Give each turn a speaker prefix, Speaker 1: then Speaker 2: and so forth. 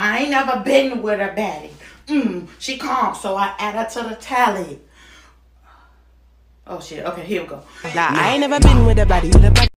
Speaker 1: I ain't never been with a baddie. She calm, so I add her to the tally. Oh shit, okay, here we go.
Speaker 2: Nah, I ain't never been with a baddie.